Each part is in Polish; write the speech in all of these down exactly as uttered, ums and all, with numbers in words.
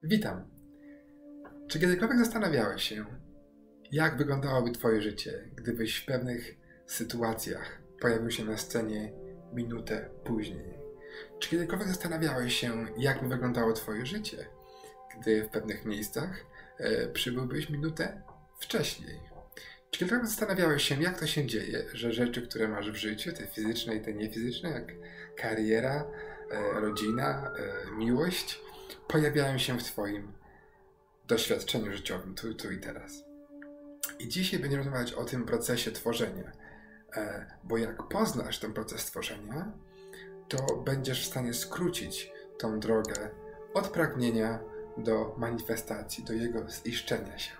Witam. Czy kiedykolwiek zastanawiałeś się, jak wyglądałoby Twoje życie, gdybyś w pewnych sytuacjach pojawił się na scenie minutę później? Czy kiedykolwiek zastanawiałeś się, jak by wyglądało Twoje życie, gdy w pewnych miejscach e, przybyłbyś minutę wcześniej? Czy kiedykolwiek zastanawiałeś się, jak to się dzieje, że rzeczy, które masz w życiu, te fizyczne i te niefizyczne, jak kariera, e, rodzina, e, miłość, pojawiają się w Twoim doświadczeniu życiowym, tu, tu i teraz. I dzisiaj będziemy rozmawiać o tym procesie tworzenia, e, bo jak poznasz ten proces tworzenia, to będziesz w stanie skrócić tą drogę od pragnienia do manifestacji, do jego ziszczenia się.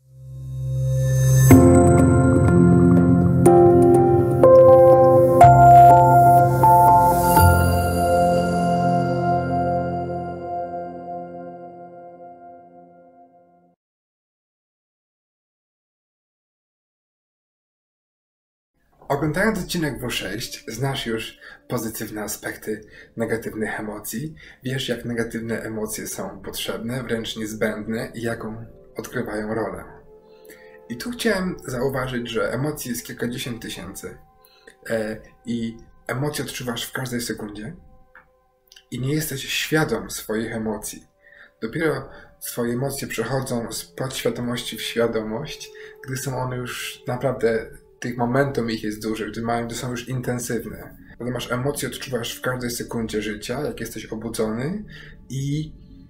Oglądając odcinek W sześć, znasz już pozytywne aspekty negatywnych emocji, wiesz, jak negatywne emocje są potrzebne, wręcz niezbędne i jaką odgrywają rolę. I tu chciałem zauważyć, że emocji jest kilkadziesiąt tysięcy e, i emocje odczuwasz w każdej sekundzie i nie jesteś świadom swoich emocji. Dopiero swoje emocje przechodzą z podświadomości w świadomość, gdy są one już naprawdę, tych momentum ich jest dużo, gdy, mają, gdy są już intensywne. Gdy masz emocje, odczuwasz w każdej sekundzie życia, jak jesteś obudzony i,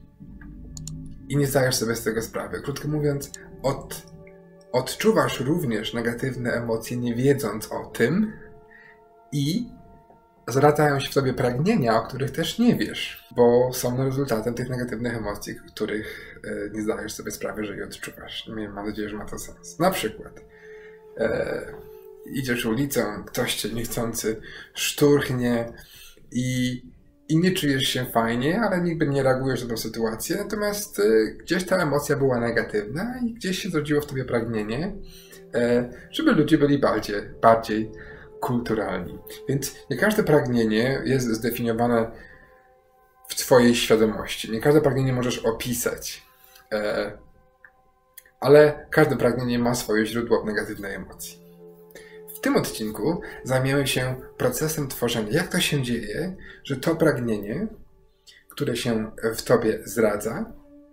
i nie zdajesz sobie z tego sprawy. Krótko mówiąc, od, odczuwasz również negatywne emocje, nie wiedząc o tym i zwracają się w tobie pragnienia, o których też nie wiesz, bo są rezultatem tych negatywnych emocji, których e, nie zdajesz sobie sprawy, że je odczuwasz. Nie, mam nadzieję, że ma to sens. Na przykład e, idziesz ulicą, ktoś cię niechcący szturchnie i, i nie czujesz się fajnie, ale nigdy nie reagujesz na tę sytuację, natomiast e, gdzieś ta emocja była negatywna i gdzieś się zrodziło w tobie pragnienie, e, żeby ludzie byli bardziej, bardziej kulturalni. Więc nie każde pragnienie jest zdefiniowane w twojej świadomości. Nie każde pragnienie możesz opisać. E, ale każde pragnienie ma swoje źródło w negatywnej emocji. W tym odcinku zajmiemy się procesem tworzenia. Jak to się dzieje, że to pragnienie, które się w tobie zdradza,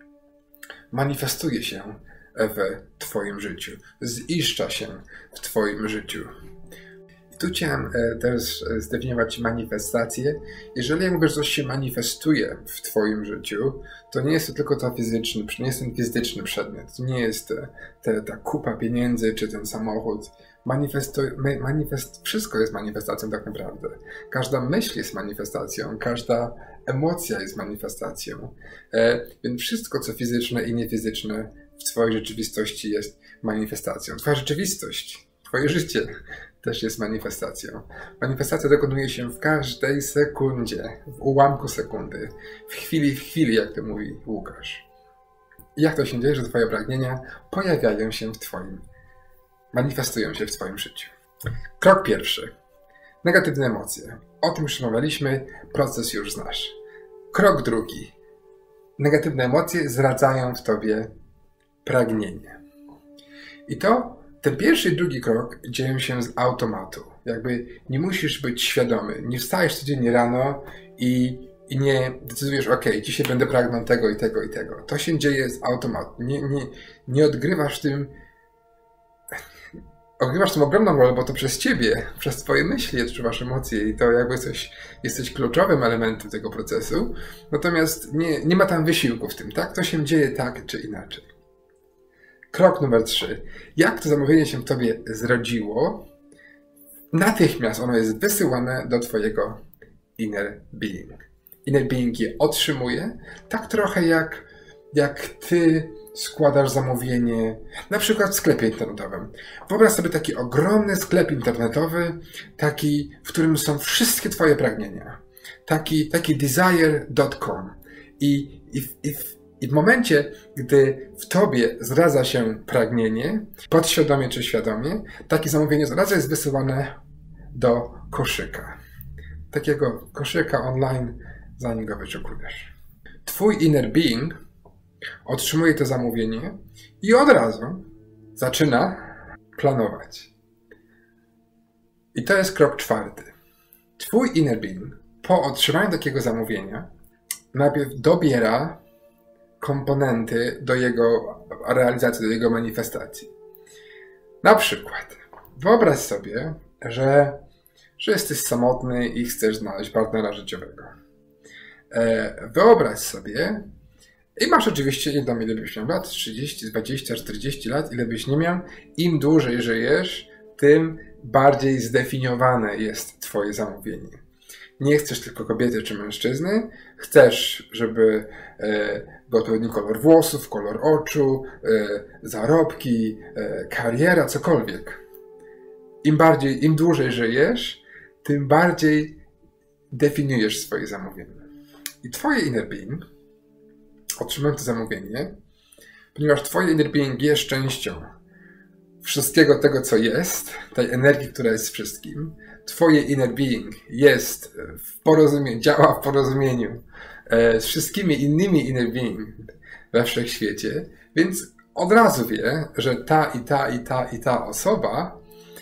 manifestuje się w twoim życiu. Ziszcza się w twoim życiu. Tu chciałem też zdefiniować manifestację. Jeżeli jak mówię, że coś się manifestuje w twoim życiu, to nie jest to tylko to fizyczny, nie jest ten fizyczny przedmiot. To nie jest te, te, ta kupa pieniędzy czy ten samochód. Manifestu, manifest, wszystko jest manifestacją tak naprawdę. Każda myśl jest manifestacją, każda emocja jest manifestacją. E, więc wszystko, co fizyczne i niefizyczne w twojej rzeczywistości jest manifestacją. Twoja rzeczywistość, twoje życie też jest manifestacją. Manifestacja dokonuje się w każdej sekundzie, w ułamku sekundy, w chwili w chwili, jak to mówi Łukasz. I jak to się dzieje, że twoje pragnienia pojawiają się w twoim, manifestują się w twoim życiu. Krok pierwszy. Negatywne emocje. O tym już rozmawialiśmy, proces już znasz. Krok drugi. Negatywne emocje zdradzają w tobie pragnienie. I to Ten pierwszy i drugi krok dzieją się z automatu. Jakby nie musisz być świadomy. Nie wstajesz codziennie rano i, i nie decydujesz, ok, dzisiaj będę pragnął tego i tego i tego. To się dzieje z automatu. Nie, nie, nie odgrywasz tym, odgrywasz tą ogromną rolę, bo to przez ciebie, przez twoje myśli odczuwasz emocje i to jakby coś, jesteś kluczowym elementem tego procesu. Natomiast nie, nie ma tam wysiłku w tym, tak? To się dzieje tak czy inaczej. Krok numer trzy. Jak to zamówienie się w tobie zrodziło, natychmiast ono jest wysyłane do twojego inner being. Inner being je otrzymuje, tak trochę jak, jak ty składasz zamówienie, na przykład w sklepie internetowym. Wyobraź sobie taki ogromny sklep internetowy, taki, w którym są wszystkie twoje pragnienia. Taki, taki desire kropka com. I, i, i I w momencie, gdy w tobie zdradza się pragnienie, podświadomie czy świadomie, takie zamówienie zrazu jest wysyłane do koszyka. Takiego koszyka online, zanim go wyczekujesz. Twój inner being otrzymuje to zamówienie i od razu zaczyna planować. I to jest krok czwarty. Twój inner being po otrzymaniu takiego zamówienia najpierw dobiera komponenty do jego realizacji, do jego manifestacji. Na przykład wyobraź sobie, że, że jesteś samotny i chcesz znaleźć partnera życiowego. Wyobraź sobie, i masz oczywiście, nie wiem ile byś miał lat, trzydzieści, dwadzieścia, czterdzieści lat, ile byś nie miał, im dłużej żyjesz, tym bardziej zdefiniowane jest twoje zamówienie. Nie chcesz tylko kobiety czy mężczyzny, chcesz, żeby e, był odpowiedni kolor włosów, kolor oczu, e, zarobki, e, kariera, cokolwiek. Im bardziej, im dłużej żyjesz, tym bardziej definiujesz swoje zamówienie. I twoje inner being, otrzymując to zamówienie, ponieważ twoje inner being jest częścią wszystkiego tego, co jest, tej energii, która jest wszystkim, twoje inner being jest w porozumieniu, działa w porozumieniu e, z wszystkimi innymi inner being we wszechświecie, więc od razu wie, że ta i ta i ta i ta osoba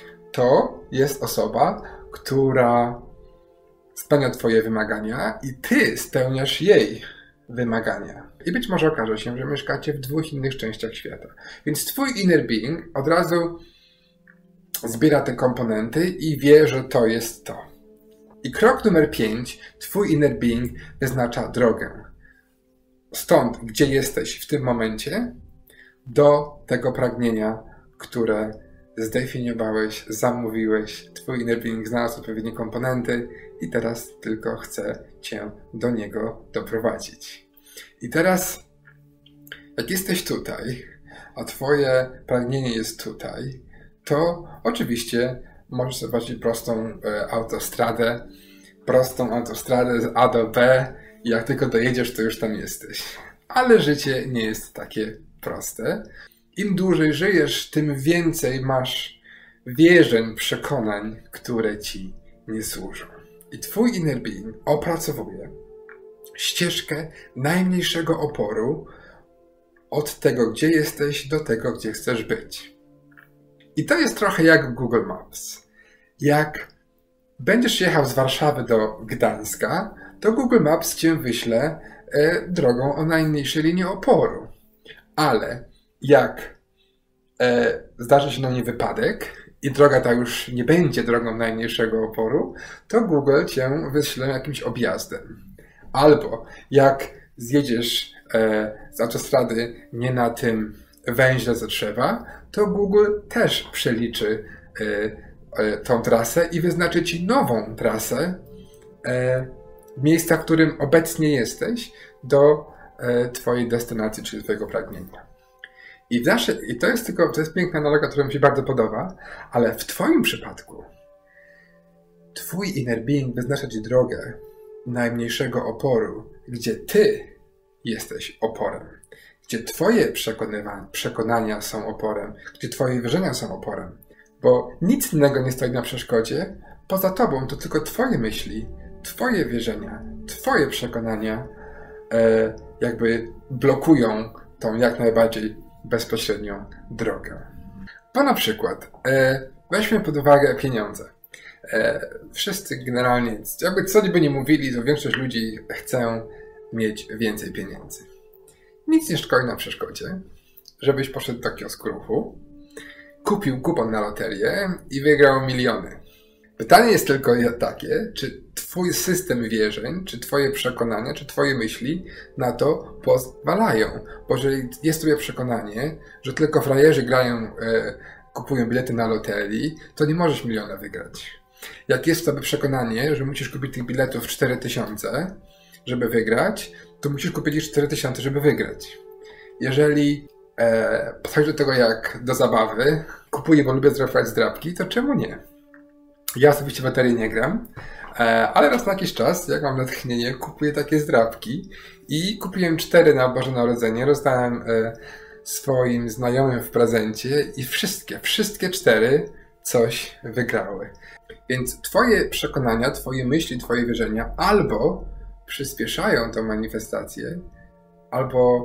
to jest osoba, która spełnia twoje wymagania i ty spełniasz jej wymagania. I być może okaże się, że mieszkacie w dwóch innych częściach świata. Więc twój inner being od razu zbiera te komponenty i wie, że to jest to. I krok numer pięć, twój inner being wyznacza drogę. Stąd, gdzie jesteś w tym momencie, do tego pragnienia, które zdefiniowałeś, zamówiłeś, twój inner being znalazł odpowiednie komponenty i teraz tylko chce cię do niego doprowadzić. I teraz, jak jesteś tutaj, a twoje pragnienie jest tutaj, to oczywiście możesz zobaczyć prostą e, autostradę, prostą autostradę z A do B i jak tylko dojedziesz, to już tam jesteś. Ale życie nie jest takie proste. Im dłużej żyjesz, tym więcej masz wierzeń, przekonań, które ci nie służą. I twój inner being opracowuje ścieżkę najmniejszego oporu od tego, gdzie jesteś, do tego, gdzie chcesz być. I to jest trochę jak Google Maps. Jak będziesz jechał z Warszawy do Gdańska, to Google Maps cię wyśle e, drogą o najmniejszej linii oporu. Ale jak e, zdarzy się na niej wypadek i droga ta już nie będzie drogą najmniejszego oporu, to Google cię wyśle jakimś objazdem. Albo jak zjedziesz e, z autostrady nie na tym węźle ze drzewa, to Google też przeliczy e, e, tą trasę i wyznaczy ci nową trasę e, miejsca, w którym obecnie jesteś, do e, twojej destynacji, czyli twojego pragnienia. I, nasze, I to jest tylko, to jest piękna analogia, która mi się bardzo podoba, ale w twoim przypadku twój inner being wyznacza ci drogę najmniejszego oporu, gdzie ty jesteś oporem, gdzie twoje przekonania są oporem, gdzie twoje wierzenia są oporem, bo nic innego nie stoi na przeszkodzie, poza tobą to tylko twoje myśli, twoje wierzenia, twoje przekonania e, jakby blokują tą jak najbardziej bezpośrednią drogę. Bo na przykład e, weźmy pod uwagę pieniądze. E, wszyscy generalnie, jakby co by nie mówili, to większość ludzi chce mieć więcej pieniędzy. Nic nie stoi na przeszkodzie, żebyś poszedł do kiosku ruchu, kupił kupon na loterię i wygrał miliony. Pytanie jest tylko takie, czy twój system wierzeń, czy twoje przekonania, czy twoje myśli na to pozwalają. Bo jeżeli jest twoje przekonanie, że tylko frajerzy grają, e, kupują bilety na loterii, to nie możesz miliona wygrać. Jak jest w tobie przekonanie, że musisz kupić tych biletów cztery tysiące, żeby wygrać, to musisz kupić ich cztery tysiące, żeby wygrać. Jeżeli e, podchodzisz do tego jak do zabawy, kupuję, bo lubię zdrapać zdrapki, to czemu nie? Ja osobiście w loterię nie gram, e, ale raz na jakiś czas, jak mam natchnienie, kupuję takie zdrapki i kupiłem cztery na Boże Narodzenie, rozdałem e, swoim znajomym w prezencie i wszystkie, wszystkie cztery coś wygrały. Więc twoje przekonania, twoje myśli, twoje wierzenia albo przyspieszają tą manifestację, albo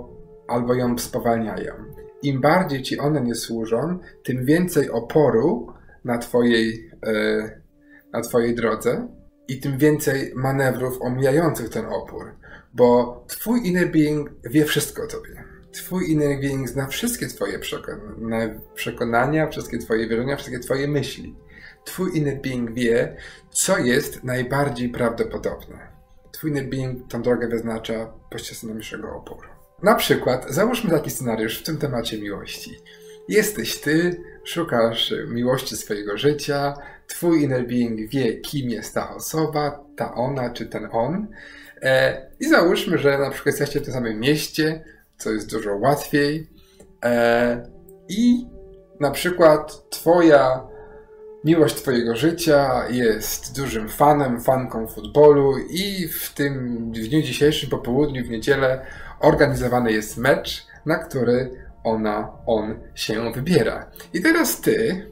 albo ją spowalniają. Im bardziej ci one nie służą, tym więcej oporu na twojej, e, na twojej drodze i tym więcej manewrów omijających ten opór, bo twój inner being wie wszystko o tobie. Twój inner being zna wszystkie twoje przekonania, wszystkie twoje wierzenia, wszystkie twoje myśli. Twój inner being wie, co jest najbardziej prawdopodobne. Twój inner being tą drogę wyznacza pośrednictwem najmniejszego oporu. Na przykład, załóżmy taki scenariusz w tym temacie miłości. Jesteś ty, szukasz miłości swojego życia, twój inner being wie, kim jest ta osoba, ta ona czy ten on. E, I załóżmy, że na przykład jesteście w tym samym mieście, co jest dużo łatwiej. E, I na przykład twoja miłość twojego życia jest dużym fanem, fanką futbolu i w tym w dniu dzisiejszym, po południu, w niedzielę organizowany jest mecz, na który ona, on się wybiera. I teraz ty,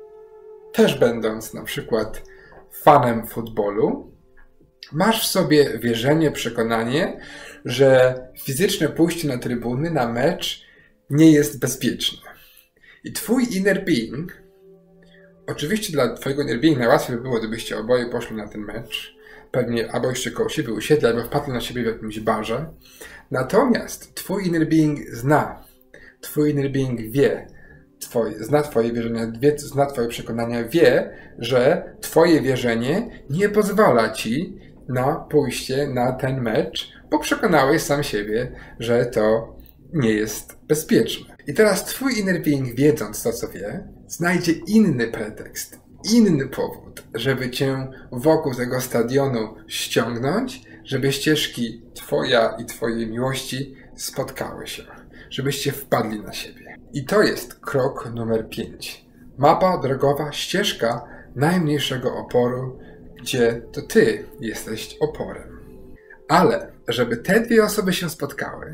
też będąc na przykład fanem futbolu, masz w sobie wierzenie, przekonanie, że fizyczne pójście na trybuny, na mecz nie jest bezpieczne. I twój inner being, oczywiście dla twojego inner being najłatwiej by było, gdybyście oboje poszli na ten mecz, pewnie albo jeszcze koło siebie usiedli, albo wpadli na siebie w jakimś barze. Natomiast twój inner being zna, twój inner being wie, twoje, zna twoje wierzenia, wie, zna twoje przekonania, wie, że twoje wierzenie nie pozwala ci na pójście na ten mecz, bo przekonałeś sam siebie, że to nie jest bezpieczne. I teraz twój inner being, wiedząc to, co wie, znajdzie inny pretekst, inny powód, żeby cię wokół tego stadionu ściągnąć, żeby ścieżki twoja i twojej miłości spotkały się, żebyście wpadli na siebie. I to jest krok numer pięć. Mapa drogowa, ścieżka najmniejszego oporu, gdzie to ty jesteś oporem. Ale żeby te dwie osoby się spotkały,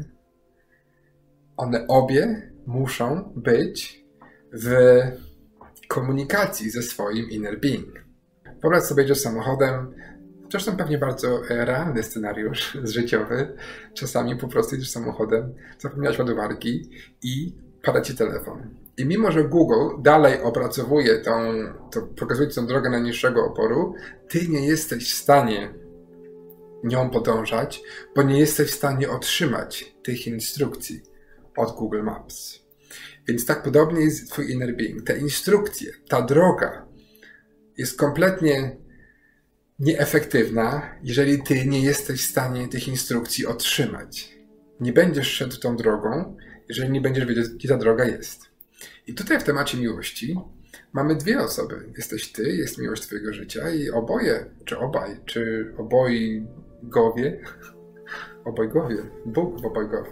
one obie muszą być w komunikacji ze swoim inner being. Wyobraź sobie, jedziesz samochodem, zresztą pewnie bardzo realny scenariusz życiowy. Czasami po prostu jedziesz samochodem, zapomniałeś ładowarki i pada ci telefon. I mimo, że Google dalej opracowuje tą, to pokazuje ci tą drogę najniższego oporu, ty nie jesteś w stanie nią podążać, bo nie jesteś w stanie otrzymać tych instrukcji od Google Maps. Więc tak podobnie jest twój inner being. Te instrukcje, ta droga jest kompletnie nieefektywna, jeżeli ty nie jesteś w stanie tych instrukcji otrzymać. Nie będziesz szedł tą drogą, jeżeli nie będziesz wiedzieć, gdzie ta droga jest. I tutaj w temacie miłości mamy dwie osoby. Jesteś ty, jest miłość twojego życia i oboje, czy obaj, czy obojgowie, obojgowie, Bóg w obojgowie.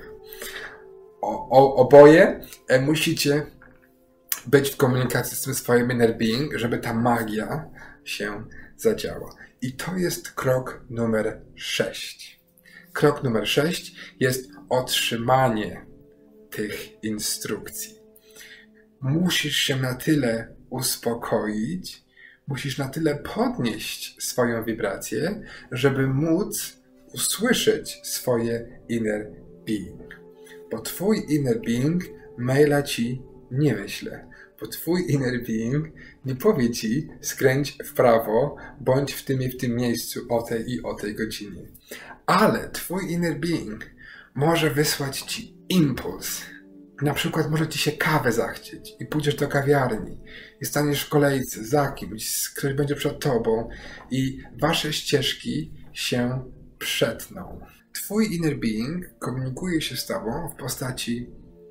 O, o, oboje musicie być w komunikacji z tym swoim inner being, żeby ta magia się zadziała. I to jest krok numer sześć. Krok numer sześć jest otrzymanie tych instrukcji. Musisz się na tyle uspokoić, musisz na tyle podnieść swoją wibrację, żeby móc usłyszeć swoje inner being. Bo twój inner being maila ci nie wyśle. Bo twój inner being nie powie ci skręć w prawo, bądź w tym i w tym miejscu o tej i o tej godzinie. Ale twój inner being może wysłać ci impuls. Na przykład może ci się kawę zachcieć i pójdziesz do kawiarni i staniesz w kolejce za kimś, ktoś będzie przed tobą i wasze ścieżki się przetną. Twój inner being komunikuje się z tobą w postaci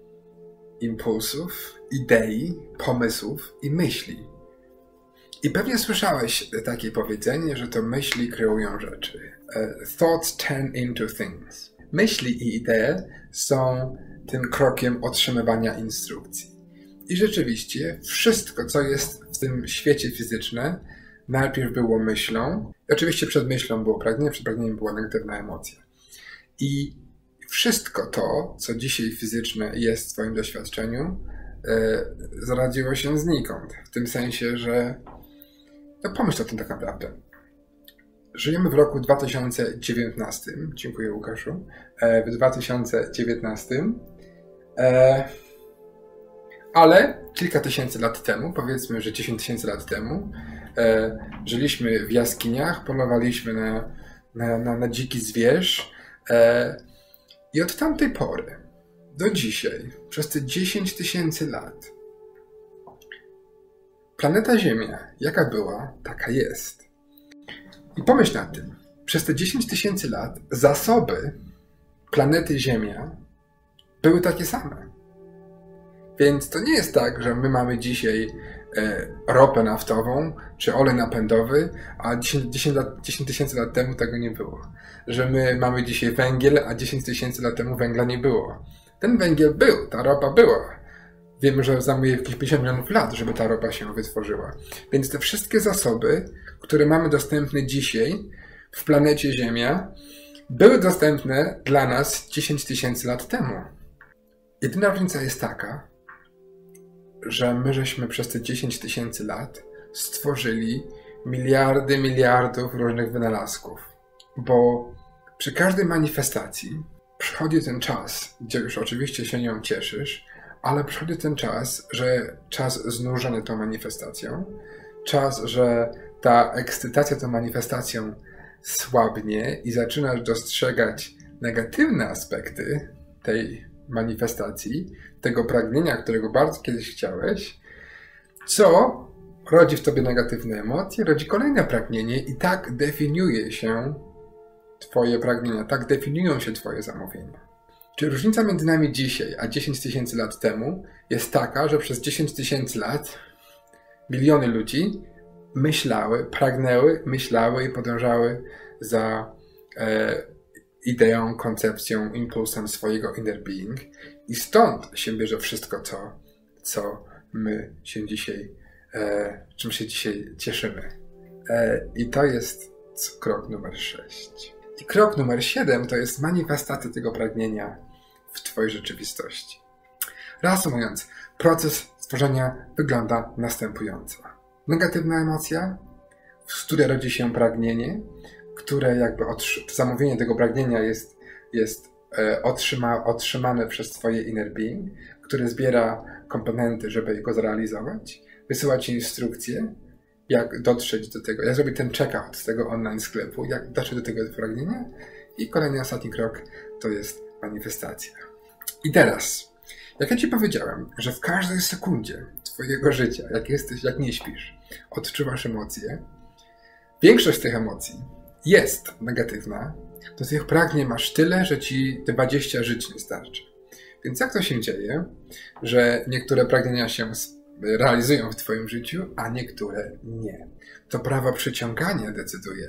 impulsów, idei, pomysłów i myśli. I pewnie słyszałeś takie powiedzenie, że to myśli kreują rzeczy. Thoughts turn into things. Myśli i idee są tym krokiem otrzymywania instrukcji. I rzeczywiście wszystko, co jest w tym świecie fizycznym, najpierw było myślą. I oczywiście przed myślą było pragnienie, przed pragnieniem była negatywna emocja. I wszystko to, co dzisiaj fizyczne jest w twoim doświadczeniu, yy, zaradziło się znikąd. W tym sensie, że no pomyśl o tym tak naprawdę. Żyjemy w roku dwa tysiące dziewiętnastym. Dziękuję, Łukaszu. W dwa tysiące dziewiętnastym E, ale kilka tysięcy lat temu, powiedzmy, że dziesięć tysięcy lat temu, e, żyliśmy w jaskiniach, polowaliśmy na, na, na, na dziki zwierz e, i od tamtej pory do dzisiaj, przez te dziesięć tysięcy lat, planeta Ziemia, jaka była, taka jest. I pomyśl nad tym. Przez te dziesięć tysięcy lat zasoby planety Ziemia były takie same. Więc to nie jest tak, że my mamy dzisiaj e, ropę naftową czy olej napędowy, a dziesięć tysięcy lat temu tego nie było. Że my mamy dzisiaj węgiel, a dziesięć tysięcy lat temu węgla nie było. Ten węgiel był, ta ropa była. Wiemy, że zajmuje jakieś pięćdziesiąt milionów lat, żeby ta ropa się wytworzyła. Więc te wszystkie zasoby, które mamy dostępne dzisiaj w planecie Ziemia, były dostępne dla nas dziesięć tysięcy lat temu. Jedyna różnica jest taka, że my żeśmy przez te dziesięć tysięcy lat stworzyli miliardy, miliardów różnych wynalazków. Bo przy każdej manifestacji przychodzi ten czas, gdzie już oczywiście się nią cieszysz, ale przychodzi ten czas, że czas znużony tą manifestacją, czas, że ta ekscytacja tą manifestacją słabnie i zaczynasz dostrzegać negatywne aspekty tej manifestacji, tego pragnienia, którego bardzo kiedyś chciałeś, co rodzi w tobie negatywne emocje, rodzi kolejne pragnienie i tak definiuje się twoje pragnienia, tak definiują się twoje zamówienia. Czy różnica między nami dzisiaj a dziesięć tysięcy lat temu jest taka, że przez dziesięć tysięcy lat miliony ludzi myślały, pragnęły, myślały i podążały za e, ideą, koncepcją, impulsem swojego inner being i stąd się bierze wszystko, co, co my się dzisiaj, e, czym się dzisiaj cieszymy. E, I to jest krok numer sześć. I krok numer siedem to jest manifestacja tego pragnienia w twojej rzeczywistości. Reasumując, proces stworzenia wygląda następująco. Negatywna emocja, z której rodzi się pragnienie, które jakby otrzy- zamówienie tego pragnienia jest, jest e, otrzyma, otrzymane przez twoje inner being, które zbiera komponenty, żeby go zrealizować, wysyła ci instrukcje, jak dotrzeć do tego, jak zrobić ten checkout z tego online sklepu, jak dotrzeć do tego pragnienia i kolejny, ostatni krok to jest manifestacja. I teraz, jak ja ci powiedziałem, że w każdej sekundzie twojego życia, jak jesteś, jak nie śpisz, odczuwasz emocje, większość tych emocji jest negatywna, to tych pragnień masz tyle, że ci dwadzieścia żyć nie starczy. Więc jak to się dzieje, że niektóre pragnienia się realizują w twoim życiu, a niektóre nie? To prawo przyciągania decyduje,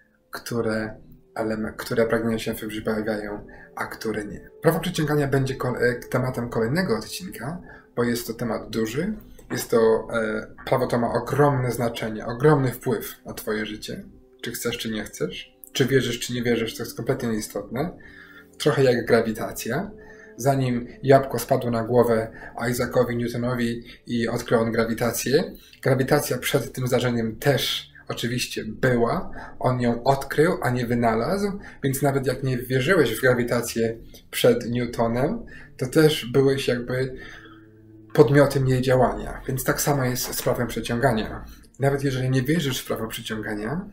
które, ale, które pragnienia się w twoim życiu pojawiają, a które nie. Prawo przyciągania będzie kole, tematem kolejnego odcinka, bo jest to temat duży. Jest to, e, prawo to ma ogromne znaczenie, ogromny wpływ na twoje życie. Czy chcesz, czy nie chcesz. Czy wierzysz, czy nie wierzysz, to jest kompletnie nieistotne. Trochę jak grawitacja. Zanim jabłko spadło na głowę Isaacowi Newtonowi i odkrył on grawitację, grawitacja przed tym zdarzeniem też oczywiście była. On ją odkrył, a nie wynalazł, więc nawet jak nie wierzyłeś w grawitację przed Newtonem, to też byłeś jakby podmiotem jej działania. Więc tak samo jest z prawem przyciągania. Nawet jeżeli nie wierzysz w prawo przyciągania,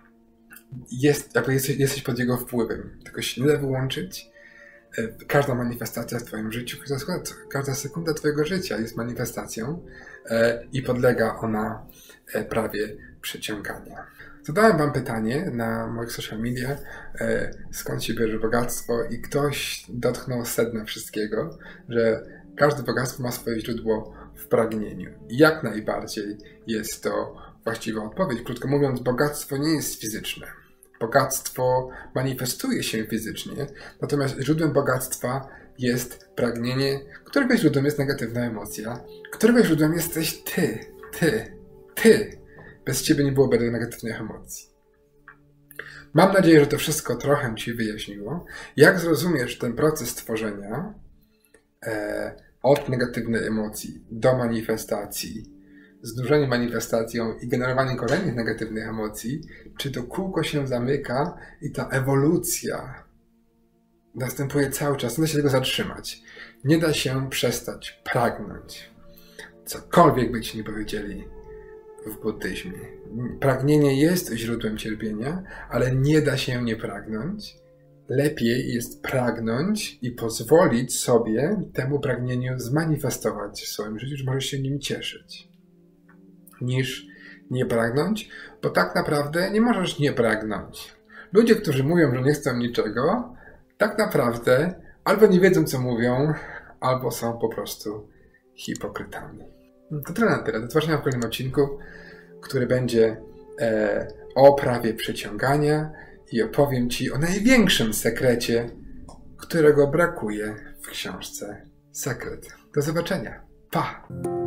jest, jakby jesteś, jesteś pod jego wpływem. Tylko się nie da wyłączyć. Każda manifestacja w twoim życiu, każda sekunda, każda sekunda twojego życia jest manifestacją e, i podlega ona e, prawie przyciągania. Zadałem wam pytanie na moich social media, e, skąd się bierze bogactwo i ktoś dotknął sedna wszystkiego, że każde bogactwo ma swoje źródło w pragnieniu. I jak najbardziej jest to właściwa odpowiedź. Krótko mówiąc, bogactwo nie jest fizyczne. Bogactwo manifestuje się fizycznie, natomiast źródłem bogactwa jest pragnienie, którego źródłem jest negatywna emocja, którego źródłem jesteś ty, ty, ty. Bez ciebie nie byłoby negatywnych emocji. Mam nadzieję, że to wszystko trochę ci wyjaśniło. Jak zrozumiesz ten proces tworzenia e, od negatywnej emocji do manifestacji, znużenie manifestacją i generowanie kolejnych negatywnych emocji, czy to kółko się zamyka i ta ewolucja następuje cały czas, nie da się tego zatrzymać. Nie da się przestać pragnąć. Cokolwiek by ci nie powiedzieli w buddyzmie. Pragnienie jest źródłem cierpienia, ale nie da się nie pragnąć. Lepiej jest pragnąć i pozwolić sobie temu pragnieniu zmanifestować w swoim życiu, że możesz się nim cieszyć. Niż nie pragnąć, bo tak naprawdę nie możesz nie pragnąć. Ludzie, którzy mówią, że nie chcą niczego, tak naprawdę albo nie wiedzą, co mówią, albo są po prostu hipokrytami. To tyle na tyle. Do zobaczenia w kolejnym odcinku, który będzie e, o prawie przyciągania i opowiem Ci o największym sekrecie, którego brakuje w książce Sekret. Do zobaczenia. Pa!